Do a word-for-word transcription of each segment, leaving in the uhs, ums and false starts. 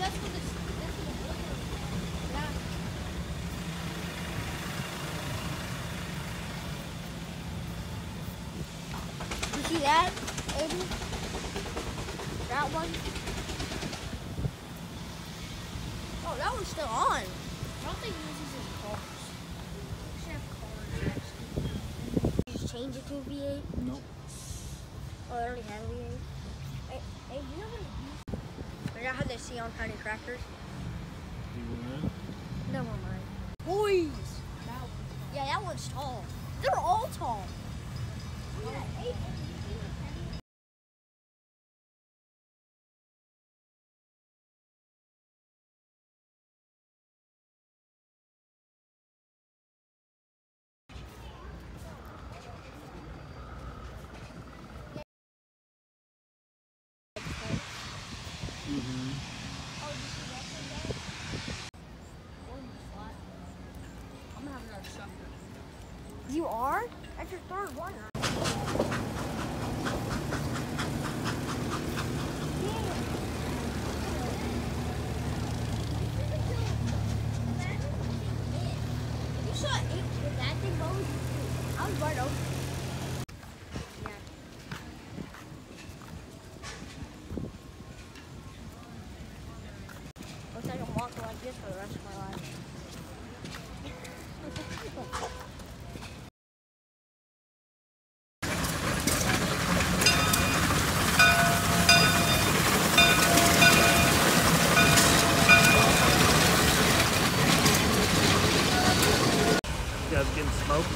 that's what this, that's what it looks like. Yeah. You see that, Aiden? That one? Oh, that one's still on. I don't think this is in cars. We should have cars. You just change it to a V eight? Nope. Oh, they already have a V eight. Hey, hey, you know what it is? You know how they see on Tiny Crackers? You win? Never mind. Boys! That one's yeah, that one's tall. They're all tall. Yeah, eight. Mm-hmm. Oh, did you see that one there? One's flat. I'm gonna have another sucker. You are? That's your third one. You saw eight with that thing, what was you doing? I was right over. Yeah. Looks like I'm walking like this for the rest of my life. You guys getting smoked?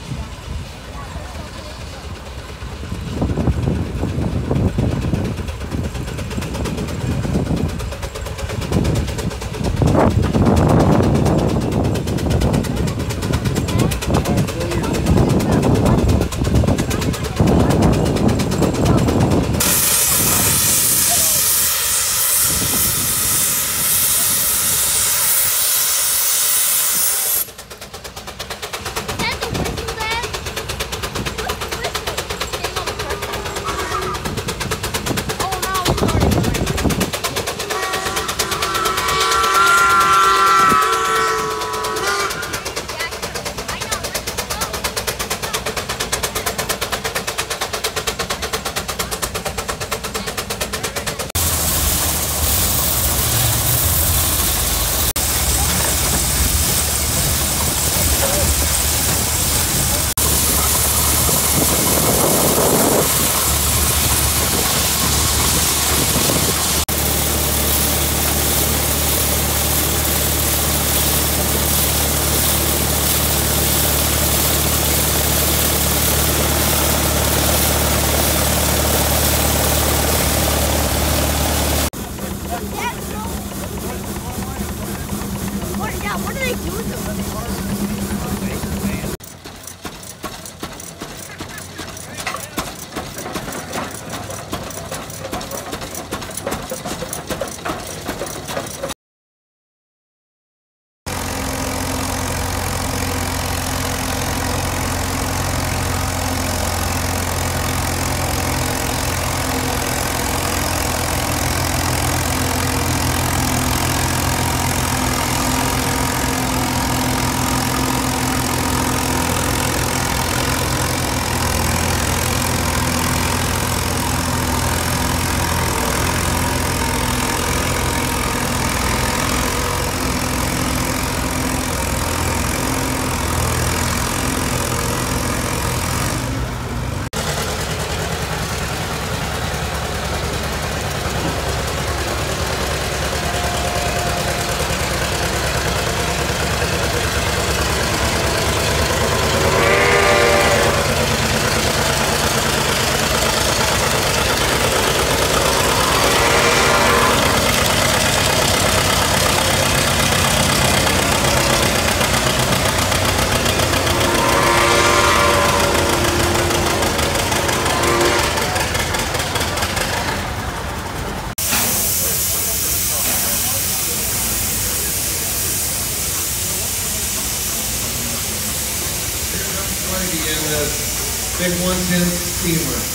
Big one ten steamer.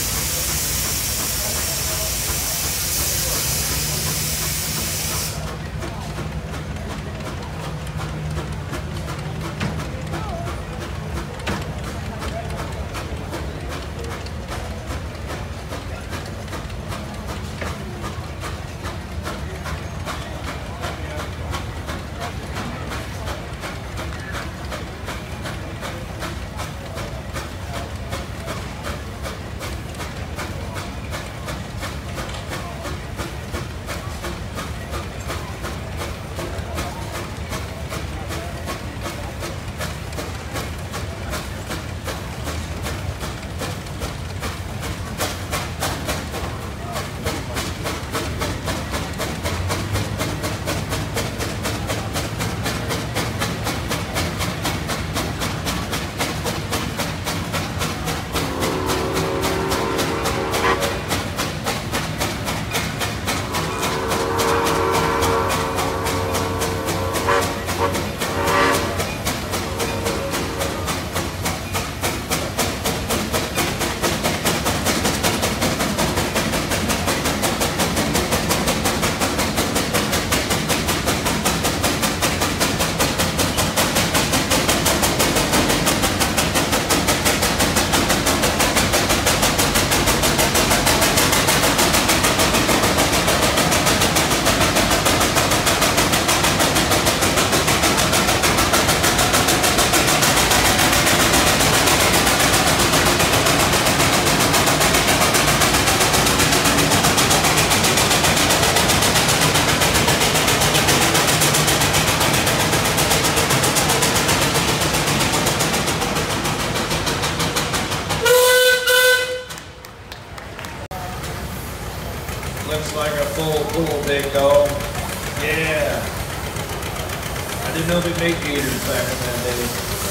Yeah. I didn't know they made gators back in that day.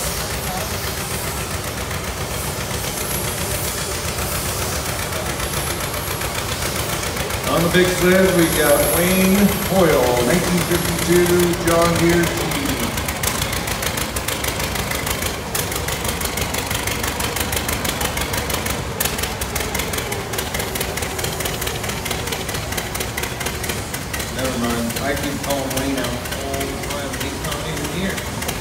On the big sled, we got Wayne Hoyle, nineteen fifty-two John Deere T D. Never mind, I keep calling Wayne out all the time, he's not even here.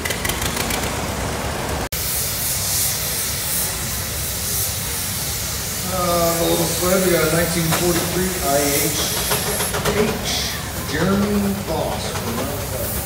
Uh, the little sled, we got a nineteen forty-three I H H Jeremy Boss from Mount Pleasant.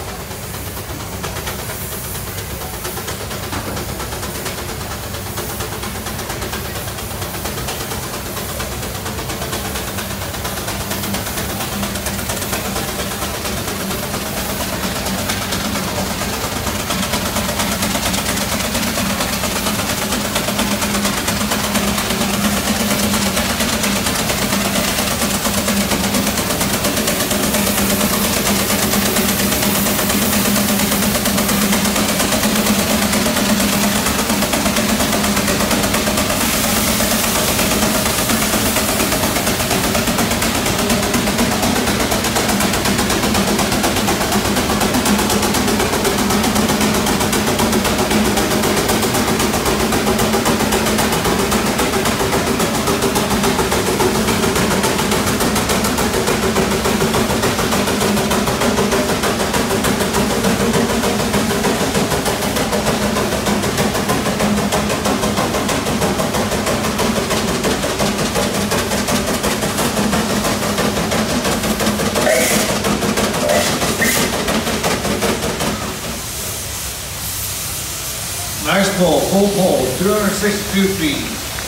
Nice pull, full pull, two hundred sixty-two feet.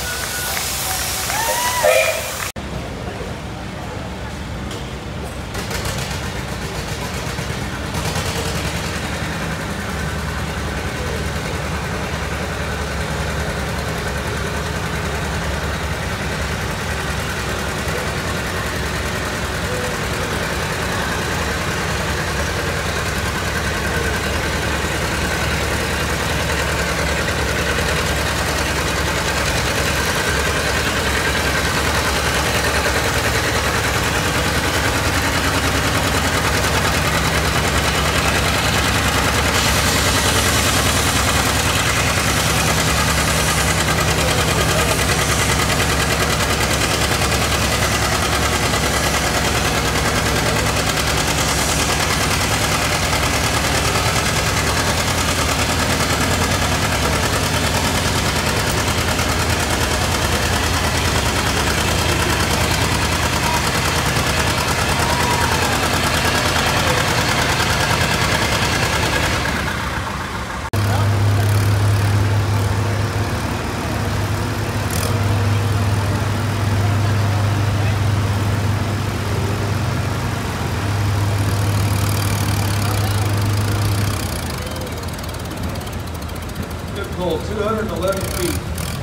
Pull, two hundred eleven feet.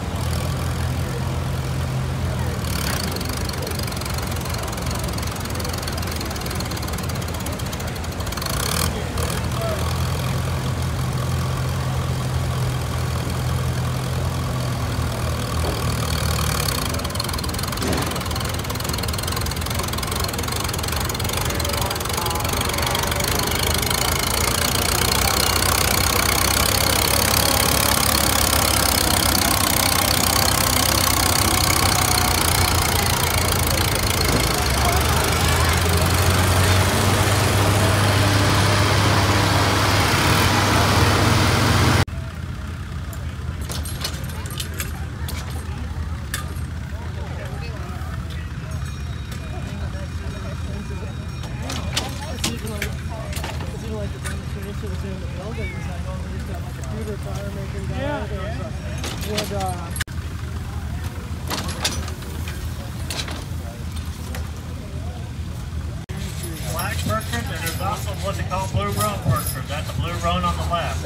Black Berkshire, and there's also what they call blue roan Berkshire. That's a blue roan on the left.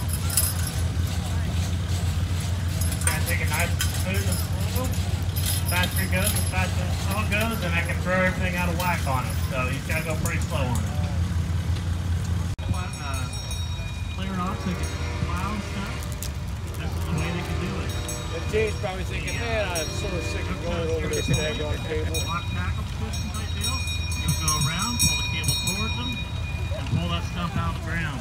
Gonna take a nice smooth and slow. faster he goes, the faster the saw goes, and I can throw everything out of whack on him. So he's got to go pretty slow on it. Uh, clear it off so you can plow and stuff. This is the way they can do it. And James probably thinking, man, I'm sort of sick of going over this daggone cable. Lock tackle position type deal. You'll go around, pull the cable towards them, and pull that stuff out of the ground.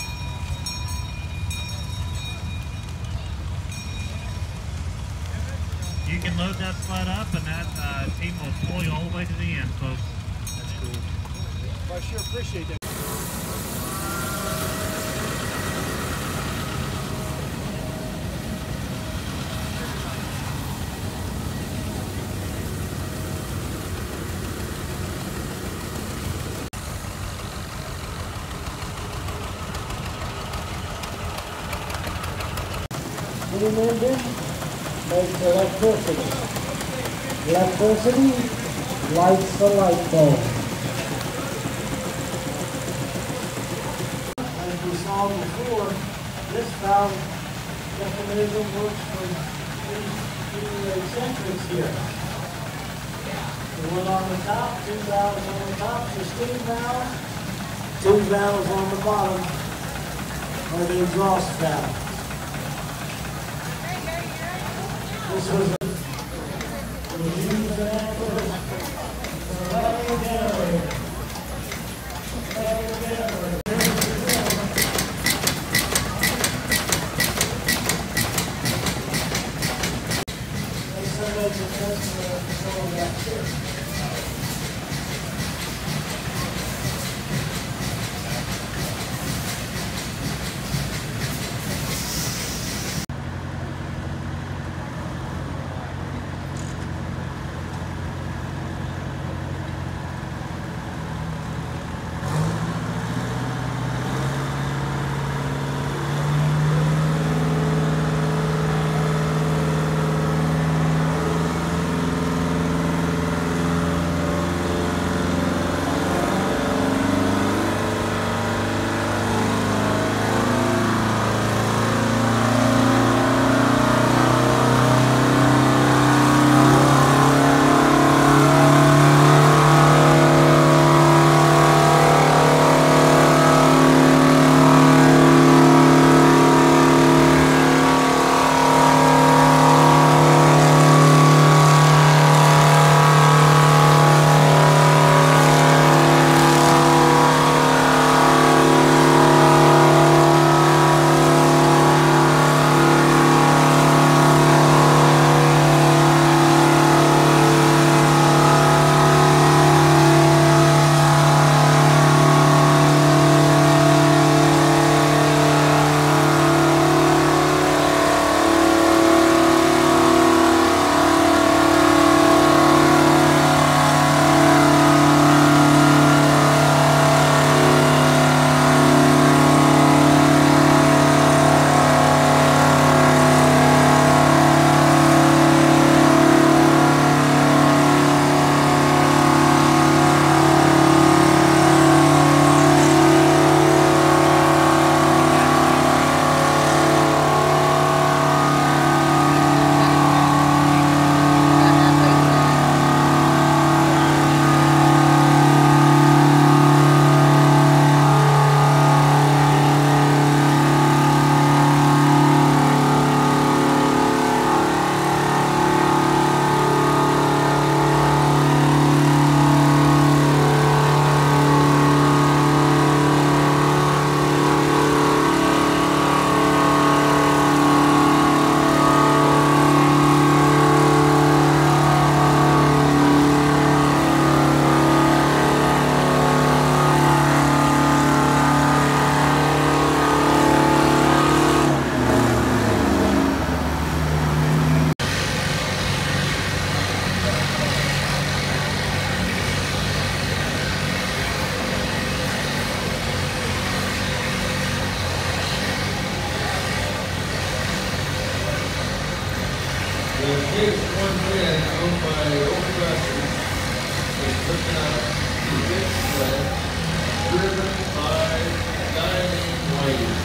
You can load that sled up, and that uh, team will pull you all the way to the end, folks. That's cool. Well, I sure appreciate that. Steam engine makes electricity. Electricity lights the light bulb. As we saw before, this valve mechanism works for these two eccentrics here. The one on the top, two valves on the top, the steam valve, two valves on the bottom are the exhaust valve. This was a used at first for running generator. They said that's a customer control that too. The Case one ten owned by Overbusses is putting out the big sled driven by Diamond Wade.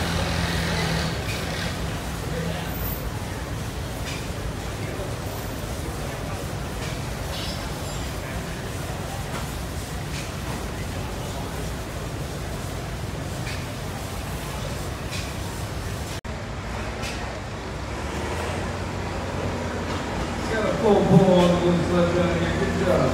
little pull on one sled down here. Good job.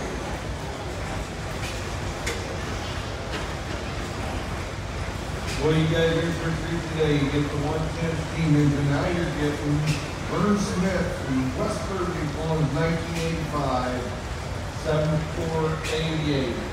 Well, you guys are for treat today. You get the one ten steam engine. Now you're getting Vern Smith from West Burgundy, Falls, nineteen eighty-five, seven four eighty-eight.